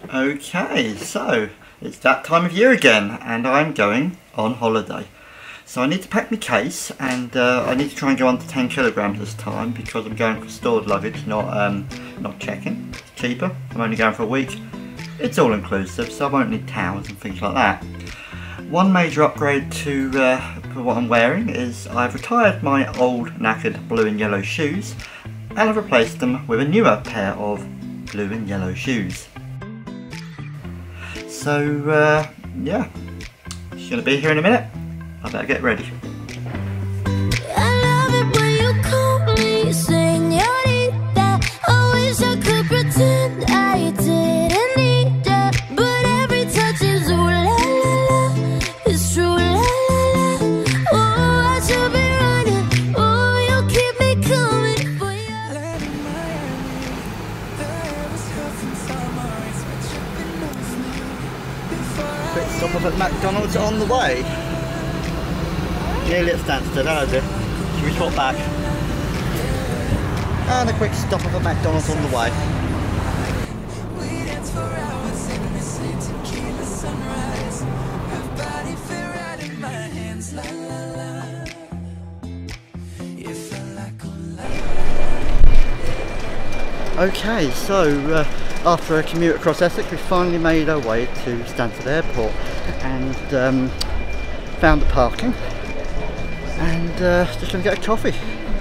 Okay, so it's that time of year again and I'm going on holiday. So I need to pack my case and I need to try and go under 10 kilograms this time because I'm going for stored luggage, not checking. It's cheaper. I'm only going for a week. It's all inclusive, so I won't need towels and things like that. One major upgrade to for what I'm wearing is I've retired my old knackered blue and yellow shoes and I've replaced them with a newer pair of blue and yellow shoes. So yeah, she's going to be here in a minute. I better get ready. I love it when you call me señorita. I wish I could pretend I didn't need ya, but every touch is ooh la la la. It's true la la la. Oh, I should be running. Oh, you keep me coming for you. Quick stop off at McDonald's on the way. Nearly at standstill, hello dear. Should we swap back? And a quick stop off at McDonald's on the way. Okay, so after a commute across Essex, we finally made our way to Stansted Airport and found the parking. And just going to get a coffee.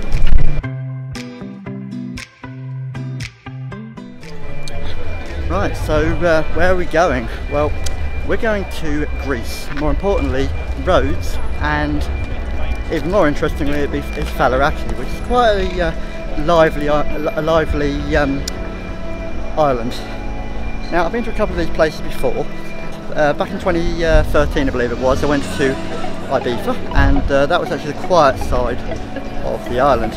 Right, so where are we going? Well, we're going to Greece, more importantly Rhodes, and even more interestingly it's Faliraki, which is quite a lively island. Now I've been to a couple of these places before. Back in 2013 I believe it was, I went to Ibiza, and that was actually the quiet side of the island.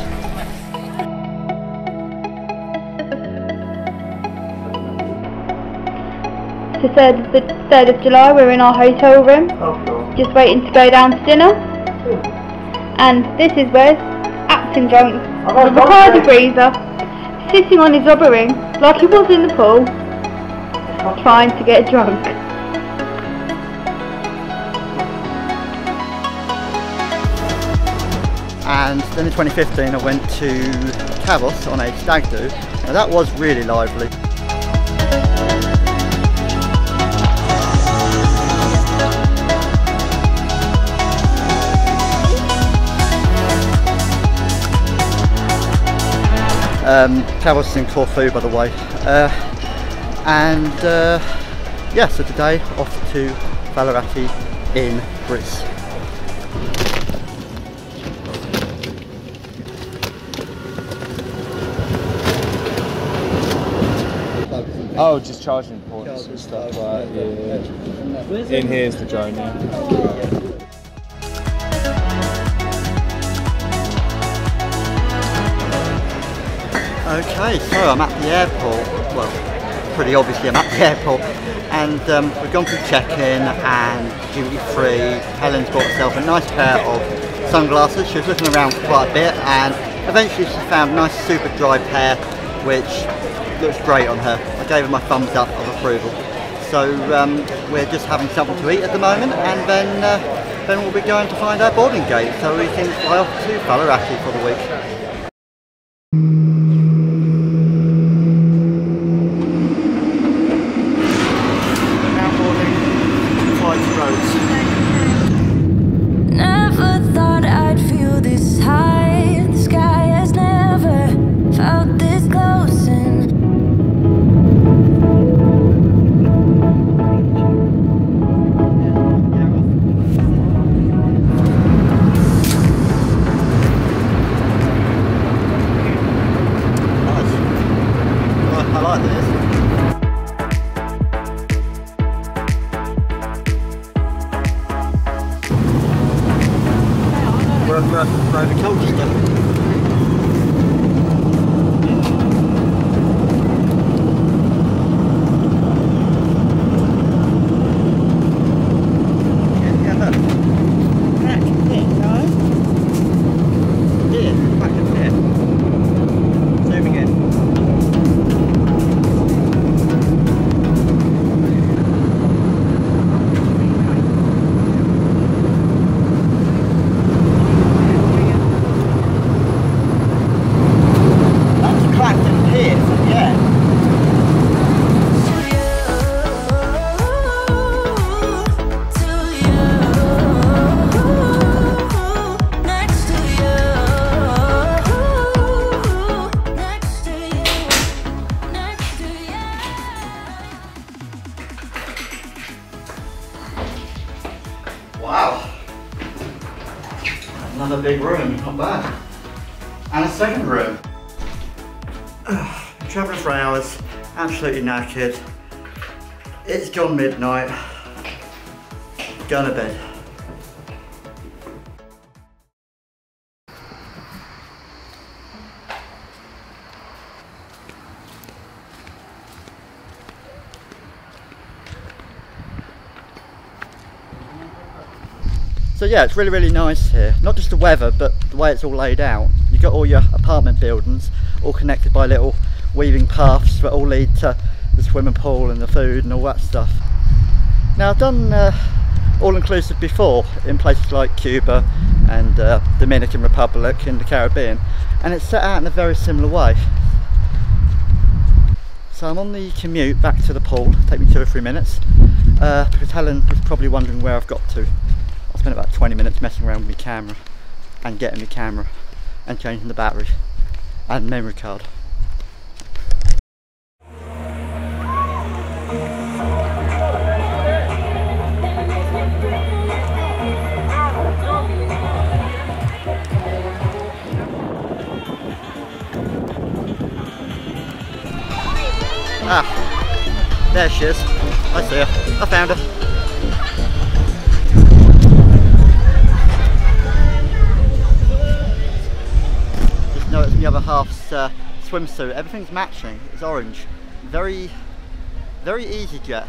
It's the 3rd of July, we're in our hotel room, just waiting to go down to dinner, and this is where's acting drunk, the Bacardi freezer, sitting on his rubber ring like he was in the pool, trying to get drunk. And then in 2015 I went to Kavos on a stag do. Now that was really lively. Kavos in Corfu, by the way. Yeah, so today off to Faliraki in Greece. Oh, just charging ports and stuff, right, yeah. In here's the drone, yeah. Okay, so I'm at the airport, well, pretty obviously I'm at the airport, and we've gone through check-in and duty-free. Helen's bought herself a nice pair of sunglasses. She was looking around for quite a bit, and eventually she found a nice super dry pair, which looks great on her. I gave her my thumbs up of approval. So we're just having something to eat at the moment, and then we'll be going to find our boarding gate so we can fly off to Faliraki for the week. Now boarding flight to Rhodes. Never thought I'd feel this high. The sky has never felt this close. We're over Colchester. another big room, not bad. And a second room. Travelling for hours, absolutely knackered. It's gone midnight. Going to bed. So yeah, it's really, really nice here. Not just the weather, but the way it's all laid out. You've got all your apartment buildings, all connected by little weaving paths that all lead to the swimming pool and the food and all that stuff. Now I've done all-inclusive before in places like Cuba and Dominican Republic in the Caribbean, and it's set out in a very similar way. So I'm on the commute back to the pool. It'll take me 2 or 3 minutes, because Helen was probably wondering where I've got to. I spent about 20 minutes messing around with my camera and getting my camera and changing the battery and memory card. Ah, there she is. I see her. I found her. Notice the other half's swimsuit, everything's matching, it's orange. Very, very easy jet.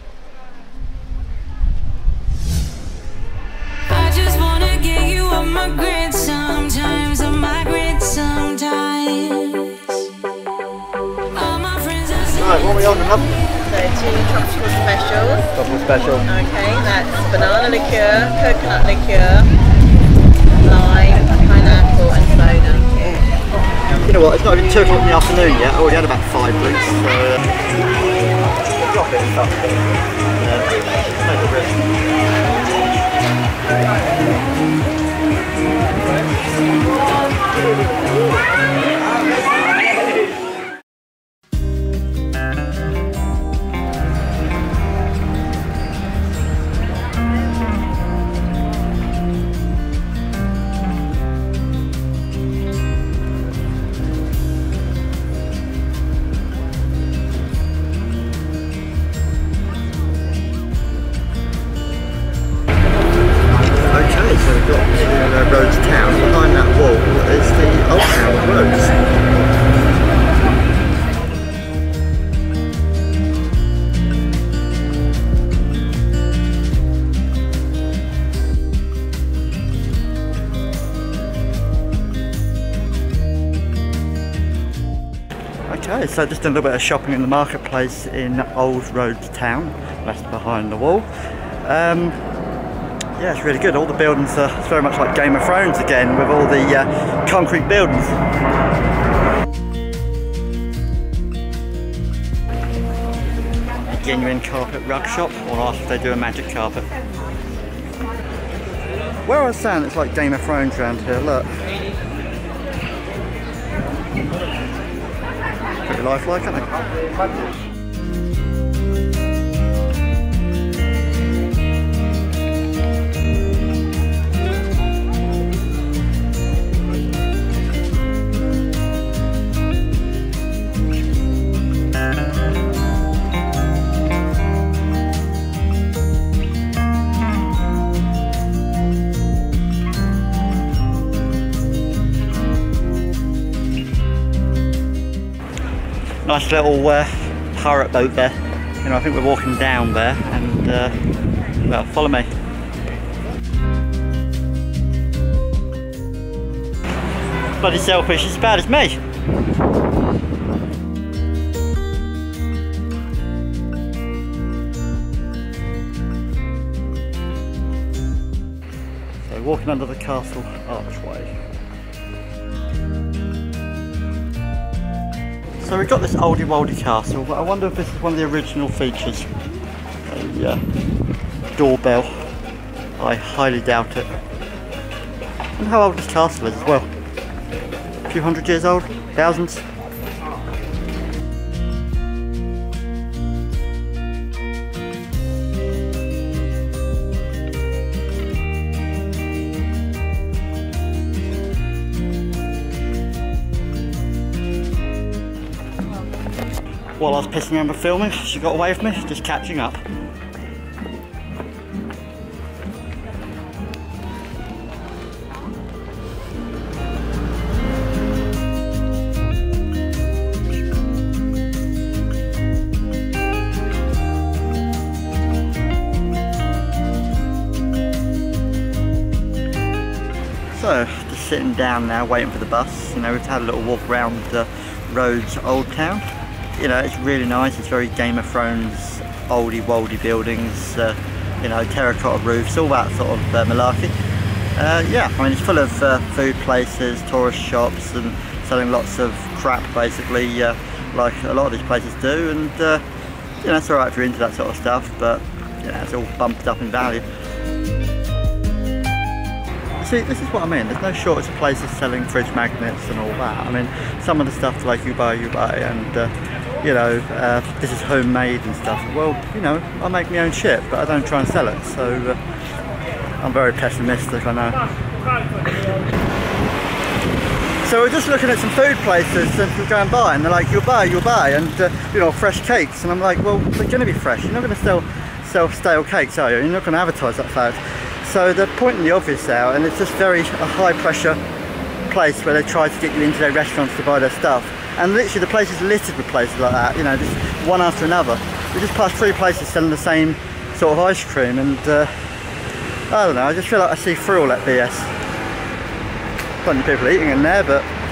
I just wanna get you on my grid sometimes, on my grid sometimes. All my friends are saying, Right, what are we on enough? So 2 tropical specials. Tropical special. Okay, that's banana liqueur, coconut liqueur, lime, pineapple and soda. You know what, it's not even 2 o'clock in the afternoon yet, I already had about 5 drinks, so drop it and stuff. Take a risk. Rhodes town. Behind that wall is the old town of Rhodes. Okay, so just a little bit of shopping in the marketplace in Old Rhodes town. That's behind the wall. Yeah, it's really good. All the buildings are very much like Game of Thrones again, with all the concrete buildings. A genuine carpet rug shop, or ask if they do a magic carpet. Where I was saying it's like Game of Thrones around here, look. Pretty lifelike, aren't they? Nice little pirate boat there. You know, I think we're walking down there, and well, follow me. Bloody selfish, as bad as me. So walking under the castle archway. So we've got this oldie-woldy castle, but I wonder if this is one of the original features. A doorbell. I highly doubt it. And how old this castle is as well. A few hundred years old? Thousands? while I was pissing around with filming. She got away from me, just catching up. So, just sitting down now, waiting for the bus. You know, we've had a little walk around Rhodes Old Town. You know, it's really nice. It's very Game of Thrones, oldie-woldy buildings. You know, terracotta roofs, all that sort of malarkey. Yeah, I mean, it's full of food places, tourist shops, and selling lots of crap, basically, like a lot of these places do. And you know, it's all right if you're into that sort of stuff, but you know, it's all bumped up in value. See, this is what I mean, there's no shortage of places selling fridge magnets and all that. I mean, some of the stuff like you buy, and you know, this is homemade and stuff. Well, you know, I make my own shit, but I don't try and sell it, so I'm very pessimistic, I know. So we're just looking at some food places and we go and buy, and they're like, you'll buy, and you know, fresh cakes. And I'm like, well, they're going to be fresh. You're not going to sell stale cakes, are you? You're not going to advertise that fact. So they're pointing the obvious out, and it's just a high pressure place where they try to get you into their restaurants to buy their stuff. And literally the place is littered with places like that, you know, just one after another. We just passed 3 places selling the same sort of ice cream, and I don't know, I just feel like I see through all that BS. Plenty of people eating in there, but